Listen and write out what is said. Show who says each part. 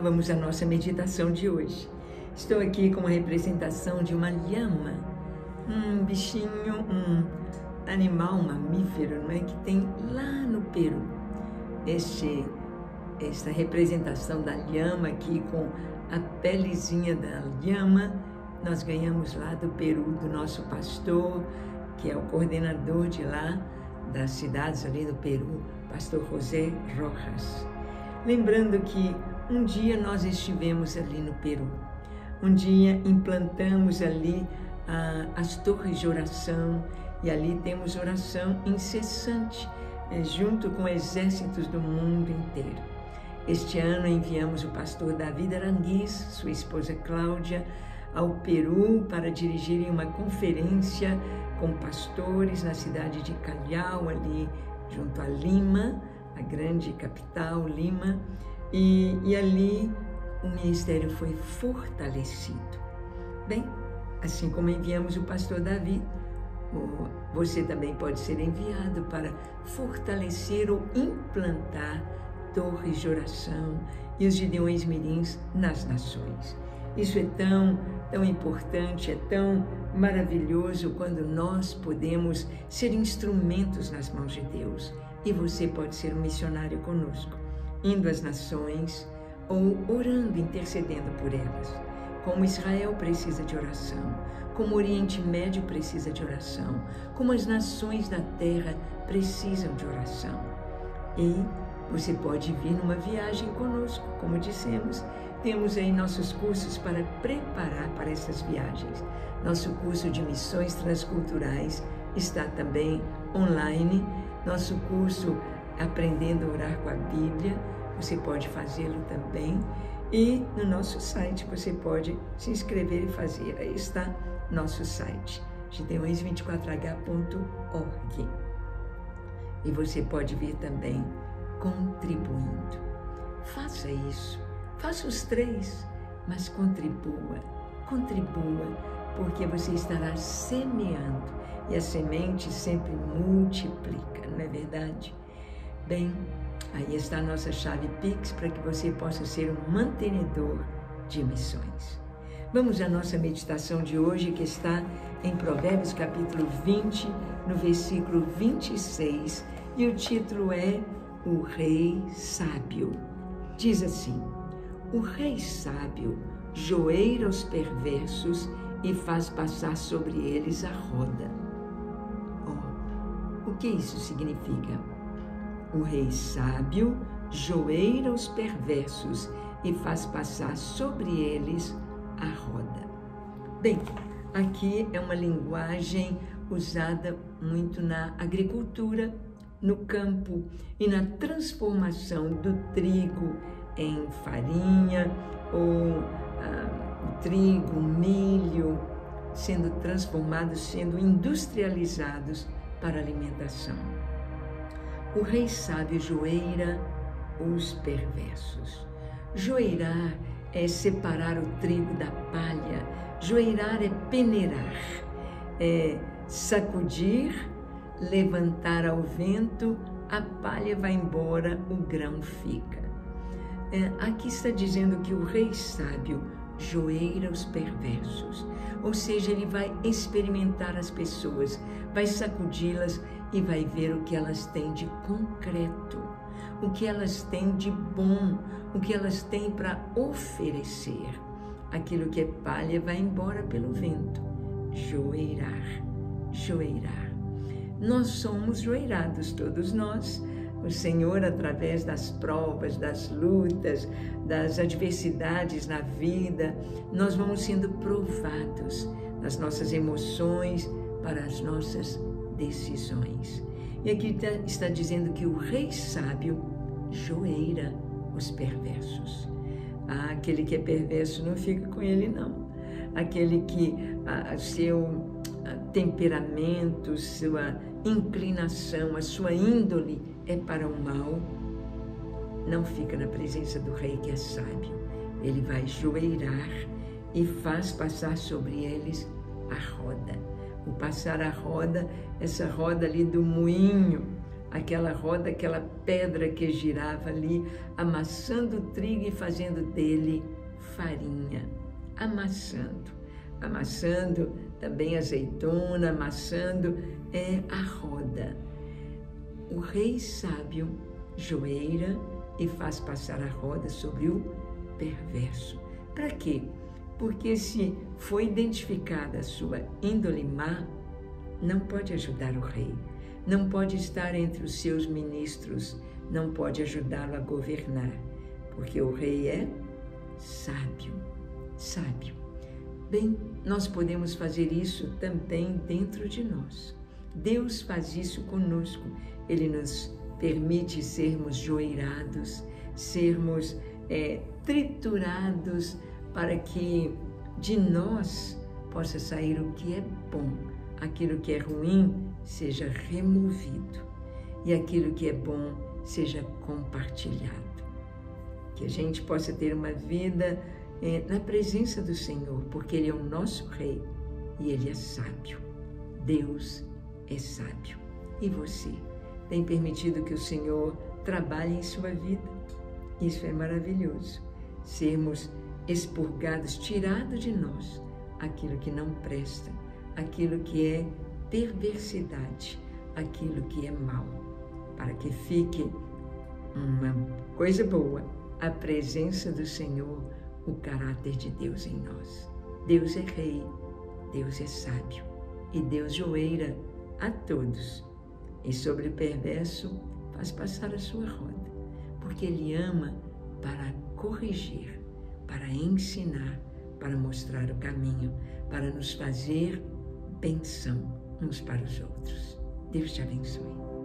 Speaker 1: vamos à nossa meditação de hoje. Estou aqui com uma representação de uma lhama, um bichinho, um animal, um mamífero, não é? Que tem lá no Peru. Esta representação da lhama aqui com a pelezinha da lhama, nós ganhamos lá do Peru, do nosso pastor, que é o coordenador de lá, das cidades ali do Peru, pastor José Rojas. Lembrando que um dia nós estivemos ali no Peru, um dia implantamos ali as torres de oração, e ali temos oração incessante, junto com exércitos do mundo inteiro. Este ano enviamos o pastor David Aranguiz, sua esposa Cláudia, ao Peru para dirigirem uma conferência com pastores na cidade de Callao, ali junto a Lima, a grande capital, Lima, e ali o ministério foi fortalecido. Bem, assim como enviamos o pastor Davi, você também pode ser enviado para fortalecer ou implantar torres de oração e os Gideões Mirins nas nações. Isso é tão importante, é tão maravilhoso quando nós podemos ser instrumentos nas mãos de Deus. E você pode ser um missionário conosco, indo às nações ou orando, intercedendo por elas. Como Israel precisa de oração, como o Oriente Médio precisa de oração, como as nações da terra precisam de oração. E você pode vir numa viagem conosco, como dissemos. Temos aí nossos cursos para preparar para essas viagens. Nosso curso de missões transculturais está também online. Nosso curso Aprendendo a Orar com a Bíblia, você pode fazê-lo também. E no nosso site você pode se inscrever e fazer. Aí está nosso site, gideões24h.org. E você pode vir também contribuindo. Faça isso. Faça os 3, mas contribua, porque você estará semeando, e a semente sempre multiplica, não é verdade? Bem, aí está a nossa chave Pix para que você possa ser um mantenedor de missões. Vamos à nossa meditação de hoje, que está em Provérbios capítulo 20, no versículo 26, e o título é O Rei Sábio. Diz assim: o rei sábio joeira os perversos e faz passar sobre eles a roda. O que isso significa? O rei sábio joeira os perversos e faz passar sobre eles a roda. Bem, aqui é uma linguagem usada muito na agricultura, no campo e na transformação do trigo em farinha, ou trigo, milho, sendo transformados, sendo industrializados para alimentação. O rei sábio joeira os perversos. Joeirar é separar o trigo da palha, joeirar é peneirar, é sacudir, levantar ao vento, a palha vai embora, o grão fica. Aqui está dizendo que o rei sábio joeira os perversos, ou seja, ele vai experimentar as pessoas, vai sacudi-las e vai ver o que elas têm de concreto, o que elas têm de bom, o que elas têm para oferecer. Aquilo que é palha vai embora pelo vento. Joeirar, joeirar. Nós somos joeirados, todos nós. O Senhor, através das provas, das lutas, das adversidades na vida, nós vamos sendo provados nas nossas emoções para as nossas decisões. E aqui está dizendo que o rei sábio joeira os perversos. Aquele que é perverso não fica com ele, não. Aquele que seu temperamento, sua inclinação, a sua índole é para o mal, não fica na presença do rei que é sábio. Ele vai joeirar e faz passar sobre eles a roda. O passar a roda, essa roda ali do moinho, aquela roda, aquela pedra que girava ali, amassando o trigo e fazendo dele farinha, amassando também azeitona, amassando a roda. O rei sábio joeira e faz passar a roda sobre o perverso. Para quê? Porque se foi identificada a sua índole má, não pode ajudar o rei, não pode estar entre os seus ministros, não pode ajudá-lo a governar, porque o rei é sábio. Bem, nós podemos fazer isso também dentro de nós. Deus faz isso conosco. Ele nos permite sermos joeirados, sermos triturados, para que de nós possa sair o que é bom, aquilo que é ruim seja removido e aquilo que é bom seja compartilhado. Que a gente possa ter uma vida na presença do Senhor, porque Ele é o nosso Rei e Ele é sábio. Deus é sábio. E você tem permitido que o Senhor trabalhe em sua vida? Isso é maravilhoso. Sermos expurgados, tirado de nós aquilo que não presta, aquilo que é perversidade, aquilo que é mal, para que fique uma coisa boa, a presença do Senhor, o caráter de Deus em nós. Deus é Rei, Deus é sábio e Deus joeira a todos. E sobre o perverso faz passar a sua roda, porque Ele ama para corrigir, para ensinar, para mostrar o caminho, para nos fazer bênção uns para os outros. Deus te abençoe.